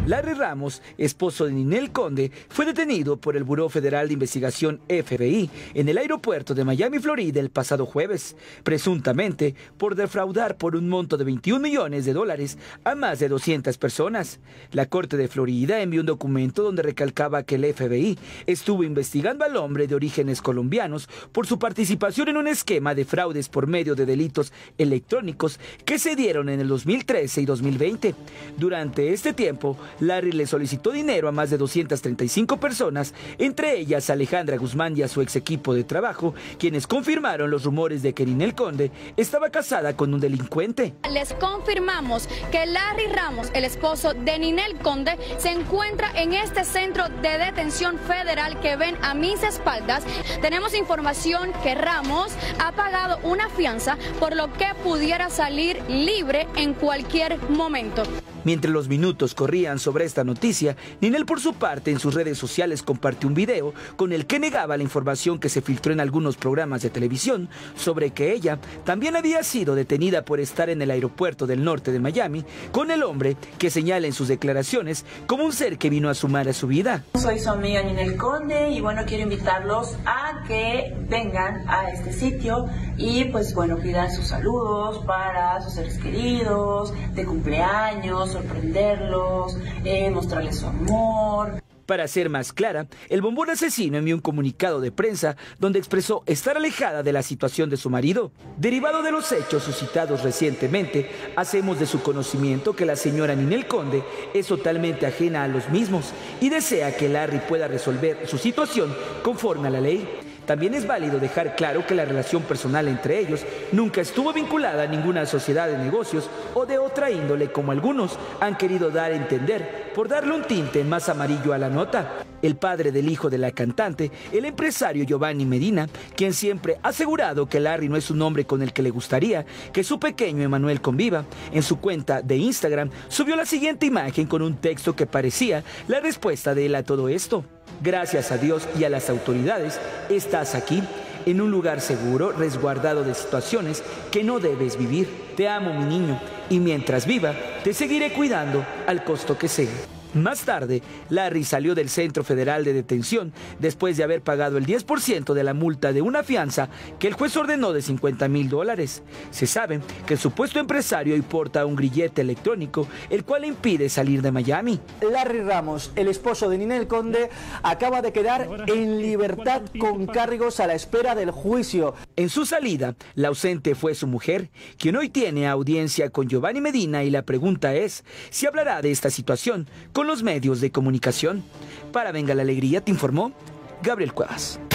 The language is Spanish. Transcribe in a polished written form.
Larry Ramos, esposo de Ninel Conde, fue detenido por el Buró Federal de Investigación FBI en el aeropuerto de Miami, Florida, el pasado jueves, presuntamente por defraudar por un monto de $21 millones a más de 200 personas. La Corte de Florida envió un documento donde recalcaba que el FBI estuvo investigando al hombre de orígenes colombianos por su participación en un esquema de fraudes por medio de delitos electrónicos que se dieron en el 2013 y 2020. Durante este tiempo, Larry le solicitó dinero a más de 235 personas, entre ellas Alejandra Guzmán y a su ex equipo de trabajo, quienes confirmaron los rumores de que Ninel Conde estaba casada con un delincuente. Les confirmamos que Larry Ramos, el esposo de Ninel Conde, se encuentra en este centro de detención federal que ven a mis espaldas. Tenemos información que Ramos ha pagado una fianza, por lo que pudiera salir libre en cualquier momento. Mientras los minutos corrían sobre esta noticia, Ninel por su parte en sus redes sociales compartió un video con el que negaba la información que se filtró en algunos programas de televisión sobre que ella también había sido detenida por estar en el aeropuerto del norte de Miami con el hombre que señala en sus declaraciones como un ser que vino a sumar a su vida. Soy su amiga Ninel Conde y bueno, quiero invitarlos a que vengan a este sitio y pues bueno, pidan sus saludos para sus seres queridos, de cumpleaños, sorprenderlos, mostrarles su amor. Para ser más clara, el bombón asesino envió un comunicado de prensa donde expresó estar alejada de la situación de su marido. Derivado de los hechos suscitados recientemente, hacemos de su conocimiento que la señora Ninel Conde es totalmente ajena a los mismos y desea que Larry pueda resolver su situación conforme a la ley. También es válido dejar claro que la relación personal entre ellos nunca estuvo vinculada a ninguna sociedad de negocios o de otra índole como algunos han querido dar a entender por darle un tinte más amarillo a la nota. El padre del hijo de la cantante, el empresario Giovanni Medina, quien siempre ha asegurado que Larry no es un hombre con el que le gustaría que su pequeño Emanuel conviva, en su cuenta de Instagram subió la siguiente imagen con un texto que parecía la respuesta de él a todo esto. Gracias a Dios y a las autoridades, estás aquí, en un lugar seguro, resguardado de situaciones que no debes vivir. Te amo, mi niño, y mientras viva, te seguiré cuidando al costo que sea. Más tarde, Larry salió del Centro Federal de Detención después de haber pagado el 10% de la multa de una fianza que el juez ordenó de $50,000. Se sabe que el supuesto empresario hoy porta un grillete electrónico, el cual le impide salir de Miami. Larry Ramos, el esposo de Ninel Conde, acaba de quedar en libertad con cargos a la espera del juicio. En su salida, la ausente fue su mujer, quien hoy tiene audiencia con Giovanni Medina, y la pregunta es si hablará de esta situación con los medios de comunicación. Para Venga la Alegría, te informó Gabriel Cuevas.